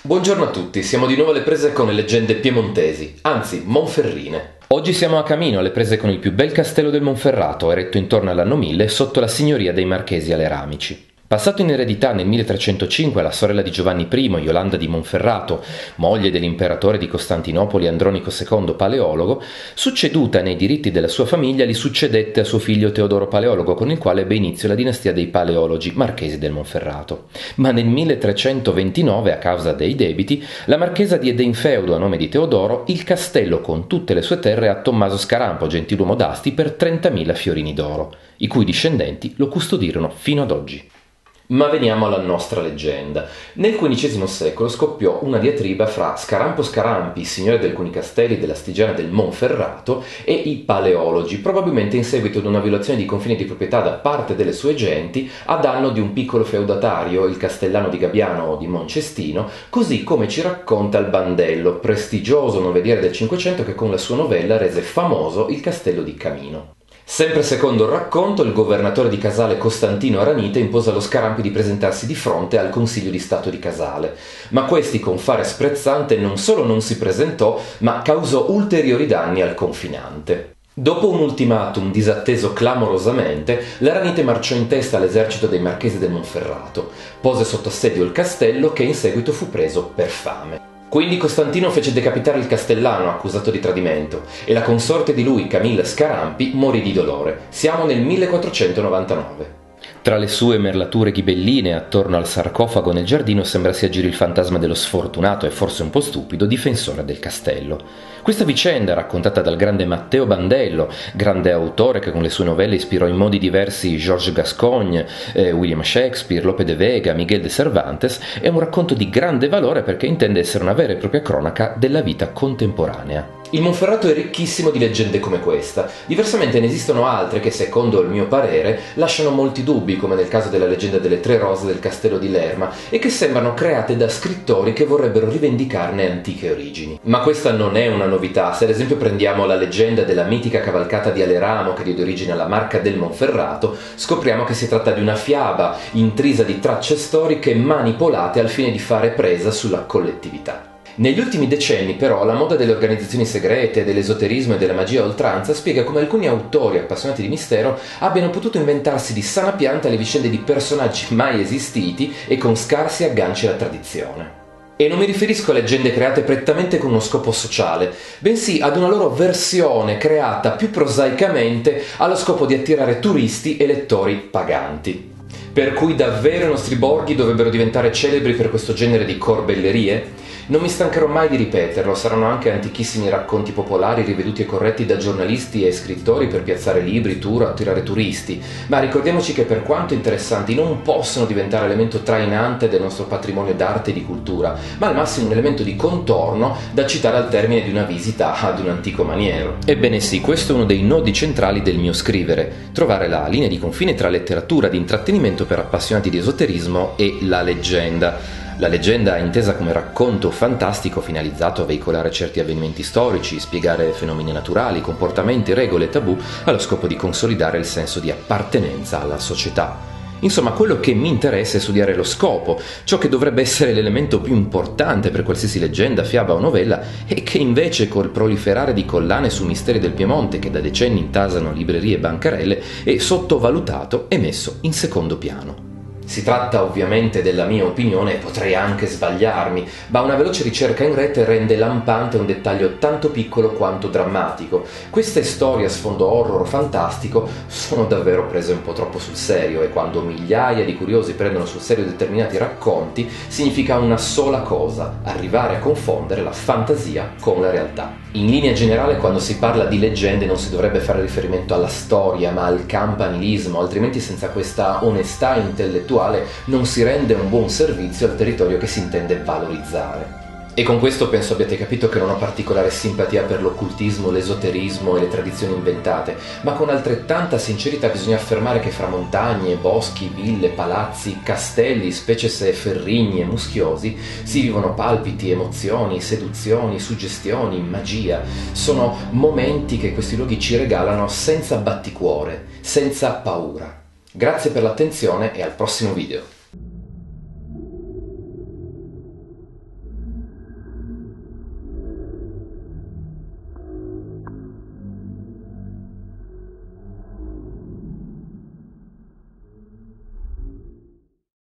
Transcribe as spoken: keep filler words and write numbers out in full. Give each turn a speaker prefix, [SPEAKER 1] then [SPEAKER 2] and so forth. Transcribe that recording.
[SPEAKER 1] Buongiorno a tutti, siamo di nuovo alle prese con le leggende piemontesi, anzi monferrine. Oggi siamo a Camino, alle prese con il più bel castello del Monferrato, eretto intorno all'anno mille sotto la signoria dei Marchesi Aleramici. Passato in eredità nel milletrecentocinque alla sorella di Giovanni primo, Iolanda di Monferrato, moglie dell'imperatore di Costantinopoli Andronico secondo Paleologo, succeduta nei diritti della sua famiglia, li succedette a suo figlio Teodoro Paleologo, con il quale ebbe inizio la dinastia dei Paleologi, marchesi del Monferrato. Ma nel milletrecentoventinove, a causa dei debiti, la marchesa diede in feudo a nome di Teodoro il castello con tutte le sue terre a Tommaso Scarampo, gentiluomo d'Asti, per trentamila fiorini d'oro, i cui discendenti lo custodirono fino ad oggi. Ma veniamo alla nostra leggenda. Nel quindicesimo secolo scoppiò una diatriba fra Scarampo Scarampi, signore di alcuni castelli della Stigiana del Monferrato, e i Paleologi, probabilmente in seguito ad una violazione di confini di proprietà da parte delle sue genti a danno di un piccolo feudatario, il castellano di Gabbiano o di Moncestino, così come ci racconta il Bandello, prestigioso noveliere del Cinquecento che con la sua novella rese famoso il castello di Camino. Sempre secondo il racconto, il governatore di Casale Costantino Aranite impose allo Scarampi di presentarsi di fronte al Consiglio di Stato di Casale, ma questi con fare sprezzante non solo non si presentò, ma causò ulteriori danni al confinante. Dopo un ultimatum disatteso clamorosamente, l'Aranite marciò in testa all'esercito dei Marchesi del Monferrato, pose sotto assedio il castello che in seguito fu preso per fame. Quindi Costantino fece decapitare il castellano accusato di tradimento e la consorte di lui, Camilla Scarampi, morì di dolore. Siamo nel millequattrocentonovantanove. Tra le sue merlature ghibelline attorno al sarcofago nel giardino sembra si aggiri il fantasma dello sfortunato e forse un po' stupido difensore del castello. Questa vicenda, raccontata dal grande Matteo Bandello, grande autore che con le sue novelle ispirò in modi diversi Georges Gascogne, eh, William Shakespeare, Lope de Vega, Miguel de Cervantes, è un racconto di grande valore perché intende essere una vera e propria cronaca della vita contemporanea. Il Monferrato è ricchissimo di leggende come questa, diversamente ne esistono altre che, secondo il mio parere, lasciano molti dubbi, come nel caso della leggenda delle tre rose del castello di Lerma, e che sembrano create da scrittori che vorrebbero rivendicarne antiche origini. Ma questa non è una novità, se ad esempio prendiamo la leggenda della mitica cavalcata di Aleramo che diede origine alla marca del Monferrato, scopriamo che si tratta di una fiaba intrisa di tracce storiche manipolate al fine di fare presa sulla collettività. Negli ultimi decenni, però, la moda delle organizzazioni segrete, dell'esoterismo e della magia a oltranza spiega come alcuni autori appassionati di mistero abbiano potuto inventarsi di sana pianta le vicende di personaggi mai esistiti e con scarsi agganci alla tradizione. E non mi riferisco a leggende create prettamente con uno scopo sociale, bensì ad una loro versione creata più prosaicamente allo scopo di attirare turisti e lettori paganti. Per cui davvero i nostri borghi dovrebbero diventare celebri per questo genere di corbellerie? Non mi stancherò mai di ripeterlo, saranno anche antichissimi racconti popolari riveduti e corretti da giornalisti e scrittori per piazzare libri, tour o attirare turisti, ma ricordiamoci che per quanto interessanti non possono diventare elemento trainante del nostro patrimonio d'arte e di cultura, ma al massimo un elemento di contorno da citare al termine di una visita ad un antico maniero. Ebbene sì, questo è uno dei nodi centrali del mio scrivere, trovare la linea di confine tra letteratura di intrattenimento per appassionati di esoterismo e la leggenda. La leggenda è intesa come racconto fantastico finalizzato a veicolare certi avvenimenti storici, spiegare fenomeni naturali, comportamenti, regole e tabù allo scopo di consolidare il senso di appartenenza alla società. Insomma, quello che mi interessa è studiare lo scopo, ciò che dovrebbe essere l'elemento più importante per qualsiasi leggenda, fiaba o novella, e che invece col proliferare di collane su misteri del Piemonte che da decenni intasano librerie e bancarelle è sottovalutato e messo in secondo piano. Si tratta ovviamente della mia opinione e potrei anche sbagliarmi, ma una veloce ricerca in rete rende lampante un dettaglio tanto piccolo quanto drammatico. Queste storie a sfondo horror o fantastico sono davvero prese un po' troppo sul serio e quando migliaia di curiosi prendono sul serio determinati racconti significa una sola cosa: arrivare a confondere la fantasia con la realtà. In linea generale, quando si parla di leggende non si dovrebbe fare riferimento alla storia, ma al campanilismo, altrimenti senza questa onestà intellettuale non si rende un buon servizio al territorio che si intende valorizzare. E con questo penso abbiate capito che non ho particolare simpatia per l'occultismo, l'esoterismo e le tradizioni inventate, ma con altrettanta sincerità bisogna affermare che fra montagne, boschi, ville, palazzi, castelli, specie se ferrigni e muschiosi, si vivono palpiti, emozioni, seduzioni, suggestioni, magia. Sono momenti che questi luoghi ci regalano senza batticuore, senza paura. Grazie per l'attenzione e al prossimo video.